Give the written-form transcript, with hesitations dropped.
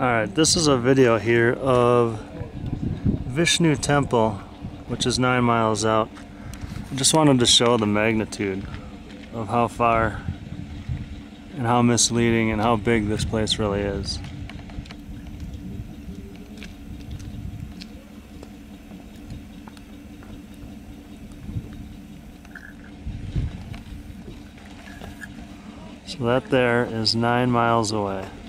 Alright, this is a video here of Vishnu Temple, which is 9 miles out. I just wanted to show the magnitude of how far and how misleading and how big this place really is. So that there is 9 miles away.